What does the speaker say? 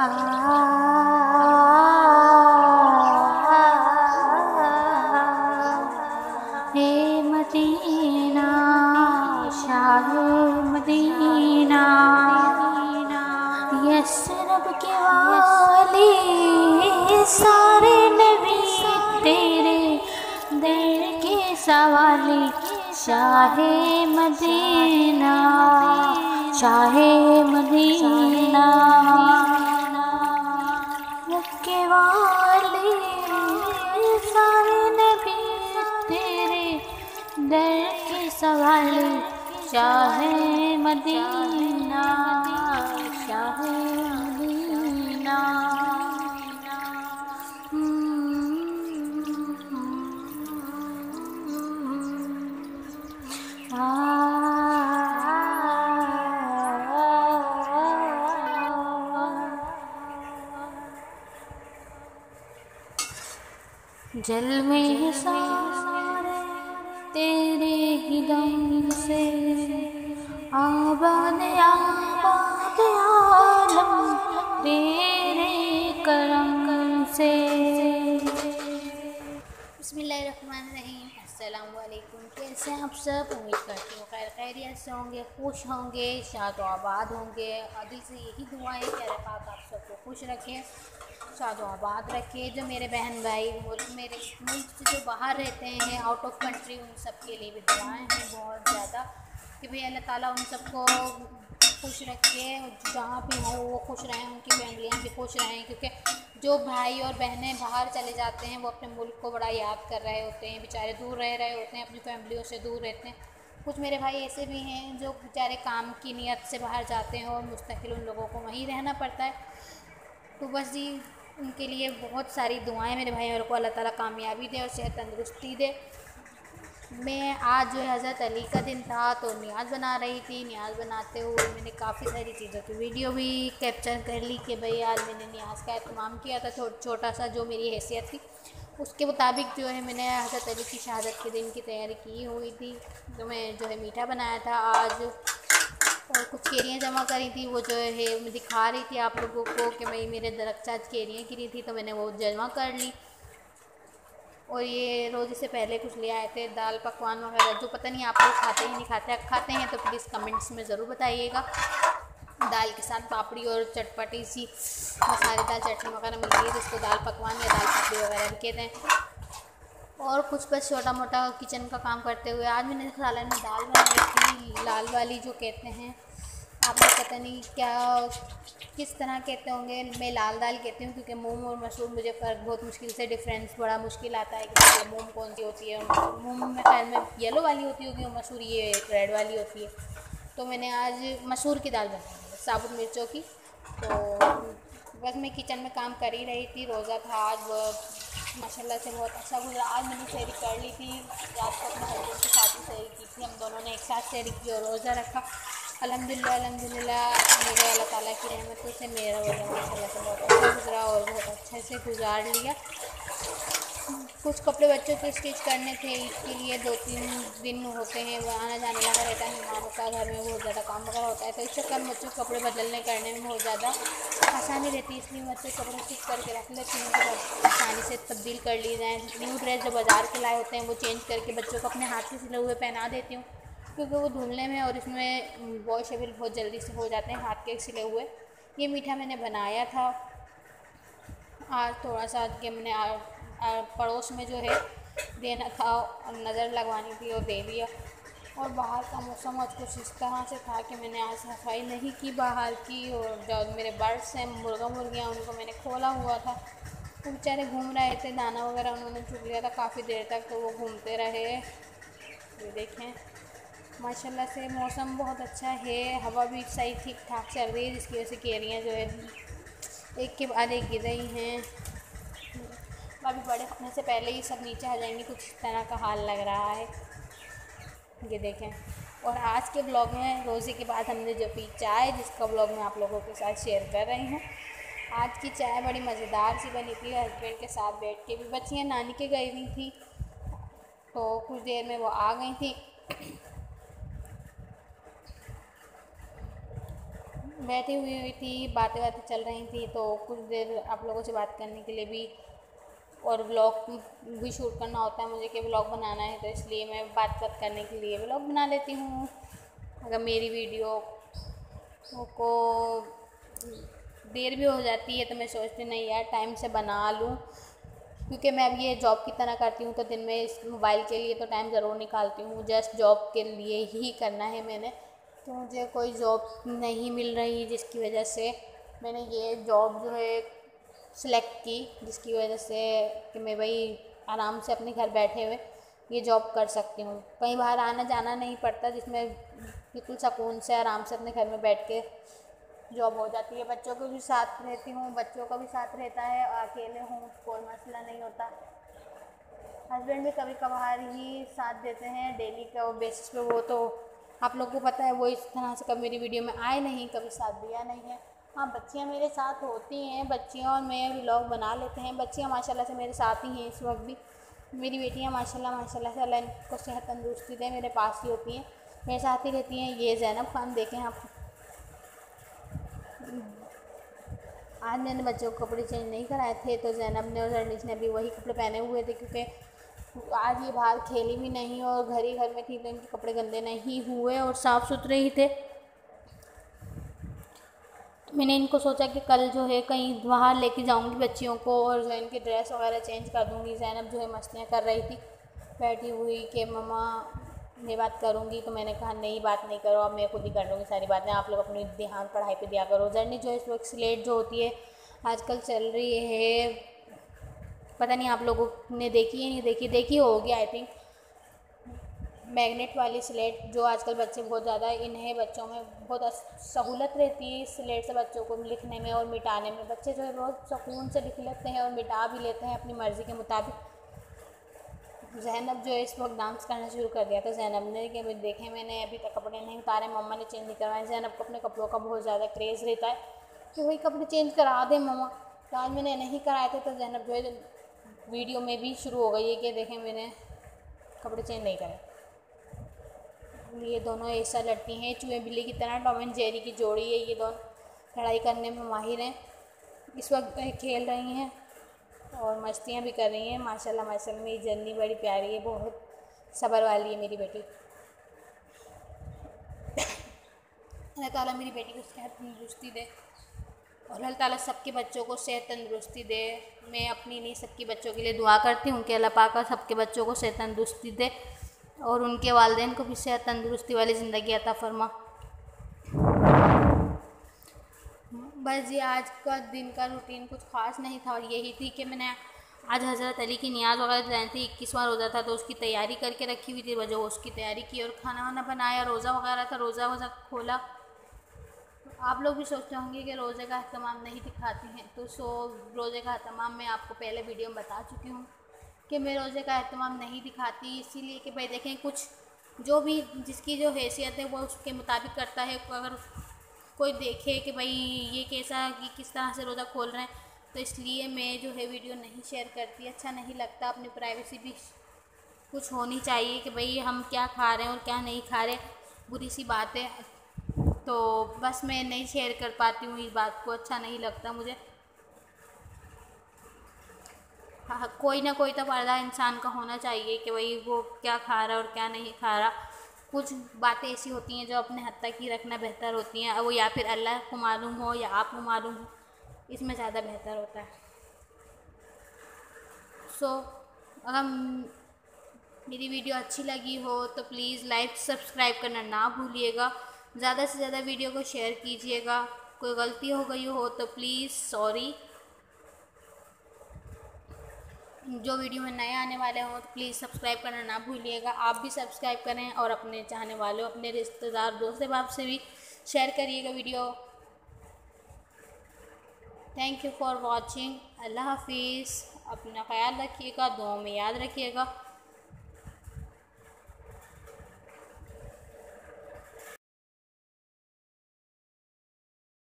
हे Medina Shah Medina, यस्रब के वाले सारे नबी तेरे दर के सवाले। शाहे मदीना शाहे मदीना, के वाले सारे नबी तेरे दर के सवाले। Shah Medina Shah Medina. जलवे सारे तेरे ही दम से, आबाद आबाद आलम तेरे करम से। बिस्मिल्लाहिर्रहमानिर्रहीम। अस्सलाम वालेकुम। कैसे हैं आप सब? उम्मीद करती हूँ खैर खैरियत से होंगे, खुश होंगे, शाद व आबाद होंगे। दिल से यही दुआ है कि अल्लाह पाक आप सबको खुश रखे, शाद व आबाद रखे। जो मेरे बहन भाई मेरे मुल्क से जो बाहर रहते हैं, आउट ऑफ कंट्री, उन सब के लिए भी दुआएं हैं बहुत ज़्यादा कि भाई अल्लाह ताला उन सबको खुश रखे, जहाँ भी हो वो खुश रहें, उनकी फैमिलियाँ भी खुश रहें। क्योंकि जो भाई और बहनें बाहर चले जाते हैं वो अपने मुल्क को बड़ा याद कर रहे होते हैं, बेचारे दूर रह रहे होते हैं, अपनी फैमिलियों से दूर रहते हैं। कुछ मेरे भाई ऐसे भी हैं जो बेचारे काम की नीयत से बाहर जाते हैं और मुस्तकिल उन लोगों को वहीं रहना पड़ता है। तो बस जी उनके लिए बहुत सारी दुआएं मेरे भाई और को अल्लाह ताला कामयाबी दे और सेहत तंदुरुस्ती दे। मैं आज जो है हज़रत अली का दिन था तो न्याज़ बना रही थी। न्याज़ बनाते हुए मैंने काफ़ी सारी चीज़ों की वीडियो भी कैप्चर कर ली कि भाई आज मैंने न्याज़ का एहतमाम किया था। छोटा सा जो मेरी हैसियत थी उसके मुताबिक जो है मैंने हज़रत अली की शहादत के दिन की तैयारी की हुई थी। तो मैं जो है मीठा बनाया था आज, और कुछ केरियाँ जमा करी थी। वो जो है मैं दिखा रही थी आप लोगों को कि भाई मेरे दरख्त आज केरियाँ गिरी थी तो मैंने वो जमा कर ली। और ये रोज़े से पहले कुछ ले आए थे दाल पकवान वगैरह, जो पता नहीं आप लोग खाते हैं नहीं खाते। खाते हैं तो प्लीज़ कमेंट्स में ज़रूर बताइएगा। दाल के साथ पापड़ी और चटपटी सी मसालेदार चटनी वगैरह मिलती है जिसको दाल पकवान या दाल पापड़ी वगैरह भी कहते हैं। और कुछ बस छोटा मोटा किचन का काम करते हुए आज मैंने सालन में दाल बनाई थी, लाल वाली जो कहते हैं। आप लोग पता नहीं क्या किस तरह कहते होंगे, मैं लाल दाल कहती हूँ क्योंकि मूंग और मसूर मुझे फ़र्क बहुत मुश्किल से डिफरेंस बड़ा मुश्किल आता है कि मूंग कौन सी होती है। मूंग में खैर में येलो वाली होती होगी और मसूर ये रेड वाली होती है। तो मैंने आज मसूर की दाल बनाई साबुत मिर्चों की। तो बस मैं किचन में काम कर ही रही थी। रोज़ा था आज, माशाल्लाह से बहुत अच्छा गुजरा। आज मैंने सहरी कर ली थी, रात को अपने हस्बैंड के साथ ही सहरी की थी। हम दोनों ने एक साथ सहरी की और रोज़ा रखा। अल्हम्दुलिल्लाह मेरे अल्लाह ताला की रहमतों से मेरा रोज़ा माशाल्लाह से बहुत अच्छा गुजरा और बहुत अच्छे से गुजार लिया। कुछ कपड़े बच्चों के स्टिच करने थे ईद के लिए, 2-3 दिन होते हैं वो आना जाने लगा रहता है मेहमानों का, घर में बहुत ज़्यादा काम वगैरह होता है। तो इस चक्कर में बच्चों के कपड़े बदलने करने में बहुत ज़्यादा आसानी रहती है, इसलिए बच्चों के कपड़े स्टिच करके रख लेती हूँ तो आसानी से तब्दील कर ली जाए। न्यू ड्रेस जो बाज़ार के लाए होते हैं वो चेंज करके बच्चों को अपने हाथ से सिले हुए पहना देती हूँ क्योंकि वो धुलने में और इसमें वॉशेबल बहुत जल्दी से हो जाते हैं हाथ के सिले हुए। ये मीठा मैंने बनाया था आज थोड़ा सा कि मैंने पड़ोस में जो है देना था और नज़र लगवानी थी और दे दिया। और बाहर का मौसम आज कुछ इस तरह से था कि मैंने आज सफाई नहीं की बाहर की, और जो मेरे बर्ड्स हैं मुर्गा मुर्गियाँ उनको मैंने खोला हुआ था। वो बेचारे घूम रहे थे, दाना वगैरह उन्होंने चुग लिया था काफ़ी देर तक, तो वो घूमते रहे। ये देखें माशाल्लाह से मौसम बहुत अच्छा है, हवा भी सही ठीक ठाक चल रही है जिसकी वजह से केरियाँ जो है एक के बाद एक गिर रही हैं। अभी बड़े होने से पहले ही सब नीचे आ जाएंगी, कुछ इस तरह का हाल लग रहा है। ये देखें। और आज के ब्लॉग में रोज़े के बाद हमने जो पी चाय, जिसका ब्लॉग मैं आप लोगों के साथ शेयर कर रही हूँ। आज की चाय बड़ी मज़ेदार सी बनी थी, हस्बैंड के साथ बैठ के भी। बच्चियाँ नानी के गई हुई थी तो कुछ देर में वो आ गई थी। बैठी हुई थी, बातें बातें चल रही थी, तो कुछ देर आप लोगों से बात करने के लिए भी और व्लॉग भी शूट करना होता है मुझे कि व्लॉग बनाना है, तो इसलिए मैं बात करने के लिए व्लॉग बना लेती हूँ। अगर मेरी वीडियो को देर भी हो जाती है तो मैं सोचती नहीं यार टाइम से बना लूँ, क्योंकि मैं अब ये जॉब की तरह करती हूँ तो दिन में इस मोबाइल के लिए तो टाइम ज़रूर निकालती हूँ, जस्ट जॉब के लिए ही करना है मैंने। तो मुझे कोई जॉब नहीं मिल रही जिसकी वजह से मैंने ये जॉब जो है सिलेक्ट की, जिसकी वजह से कि मैं भाई आराम से अपने घर बैठे हुए ये जॉब कर सकती हूँ, कहीं बाहर आना जाना नहीं पड़ता, जिसमें बिल्कुल सुकून से आराम से अपने घर में बैठ के जॉब हो जाती है। बच्चों को भी साथ रहती हूँ, बच्चों का भी साथ रहता है, अकेले हूँ कोई मसला नहीं होता। हस्बैंड भी कभी कभार ही साथ देते हैं, डेली का बेसिस पे वो तो आप लोगों को पता है, वो इस तरह से कभी मेरी वीडियो में आए नहीं, कभी साथ दिया नहीं है। हाँ, बच्चियाँ मेरे साथ होती हैं, बच्चियाँ और मैं व्लॉग बना लेते हैं। बच्चियाँ माशाल्लाह से मेरे साथ ही हैं इस वक्त भी, मेरी बेटियाँ माशाल्लाह से अल्लाह इनको सेहत तंदुरुस्ती दे, मेरे पास ही होती हैं, मेरे साथ ही रहती हैं। ये ज़ैनब खान देखें आप, आज मैंने बच्चों को कपड़े चेंज नहीं कराए थे तो ज़ैनब ने और जर्निस ने भी वही कपड़े पहने हुए थे, क्योंकि आज ये बाहर खेली भी नहीं और घर में थी, तो इनके कपड़े गंदे नहीं हुए और साफ़ सुथरे ही थे। मैंने इनको सोचा कि कल जो है कहीं बाहर लेके जाऊंगी बच्चियों को और जो इनकी ड्रेस वगैरह चेंज कर दूंगी। ज़ैनब जो है मस्तियाँ कर रही थी बैठी हुई कि मम्मा मैं बात करूंगी, तो मैंने कहा नहीं बात नहीं करो, अब मैं खुद ही कर लूँगी सारी बातें, आप लोग अपनी ध्यान पढ़ाई पे दिया करो। जर्नी जो है इस वक्त स्लेट जो होती है आजकल चल रही है, पता नहीं आप लोगों ने देखी है नहीं देखी होगी आई थिंक, मैग्नेट वाली स्लेट जो आजकल बच्चे बहुत ज़्यादा इन्हें बच्चों में बहुत सहूलत रहती है इस स्लेट से बच्चों को लिखने में और मिटाने में। बच्चे जो है बहुत सुकून से लिख लेते हैं और मिटा भी लेते हैं अपनी मर्ज़ी के मुताबिक। ज़ैनब जो है इस वक्त डांस करना शुरू कर दिया था ज़ैनब ने कि देखें मैंने अभी तक कपड़े नहीं उतारे, मम्मा ने चेंज नहीं करवाए। ज़ैनब को अपने कपड़ों का बहुत ज़्यादा क्रेज़ रहता है कि वही कपड़े चेंज करा दे मम्मा, तो आज मैंने नहीं कराए थे तो ज़ैनब जो है वीडियो में भी शुरू हो गई है कि देखें मैंने कपड़े चेंज नहीं करे। ये दोनों ऐसा लड़ती हैं चूहे बिल्ली की तरह, टॉम एंड जेरी की जोड़ी है, ये दोनों लड़ाई करने में माहिर हैं। इस वक्त खेल रही हैं और मस्तियाँ भी कर रही हैं। माशाल्लाह माशाल्लाह मेरी जर्नी बड़ी प्यारी है, बहुत सब्र वाली है मेरी बेटी। अल्लाह ताला मेरी बेटी को सेहत तंदुरुस्ती दे और अल्लाह ताला सबके बच्चों को सेहत तंदुरुस्ती दे। मैं अपनी नहीं सबके बच्चों के लिए दुआ करती हूँ कि अल्लाह पाक सबके बच्चों को सेहत तंदुरुस्ती दे और उनके वालिदैन को भी सेहत तंदुरुस्ती वाली ज़िंदगी अता फरमा। बस ये आज का दिन का रूटीन कुछ ख़ास नहीं था, और यही थी कि मैंने आज हज़रत अली की नियाज़ वगैरह जानी थी, 21वां रोज़ा था तो उसकी तैयारी करके रखी हुई थी, वजह उसकी तैयारी की और खाना वाना बनाया, रोज़ा वगैरह था, रोज़ा वज़ा खोला। आप लोग भी सोचते होंगे कि रोज़े का अहतमाम नहीं दिखाती हैं, तो रोज़े का अहतमाम मैं आपको पहले वीडियो में बता चुकी हूँ कि मैं रोज़े का अहतमाम नहीं दिखाती, इसीलिए कि भाई देखें कुछ जो भी जिसकी जो हैसियत है वो उसके मुताबिक करता है। अगर कोई देखे कि भाई ये कैसा कि किस तरह से रोज़ा खोल रहे हैं, तो इसलिए मैं जो है वीडियो नहीं शेयर करती, अच्छा नहीं लगता। अपनी प्राइवेसी भी कुछ होनी चाहिए कि भाई हम क्या खा रहे हैं और क्या नहीं खा रहे, बुरी सी बात है, तो बस मैं नहीं शेयर कर पाती हूँ इस बात को, अच्छा नहीं लगता मुझे। हाँ, कोई ना कोई तो पर्दा इंसान का होना चाहिए कि भाई वो क्या खा रहा है और क्या नहीं खा रहा। कुछ बातें ऐसी होती हैं जो अपने हद तक ही रखना बेहतर होती हैं, वो या फिर अल्लाह को मालूम हो या आपको मालूम हो, इसमें ज़्यादा बेहतर होता है। अगर मेरी वीडियो अच्छी लगी हो तो प्लीज़ लाइक सब्सक्राइब करना ना भूलिएगा, ज़्यादा से ज़्यादा वीडियो को शेयर कीजिएगा। कोई गलती हो गई हो तो प्लीज़ सॉरी। जो वीडियो में नए आने वाले हों तो प्लीज़ सब्सक्राइब करना ना भूलिएगा। आप भी सब्सक्राइब करें और अपने चाहने वालों, अपने रिश्तेदार, दोस्त अहबाब से भी शेयर करिएगा video. Thank you for watching. अल्लाह हाफिज़। अपना ख्याल रखिएगा, दुआ में याद रखिएगा।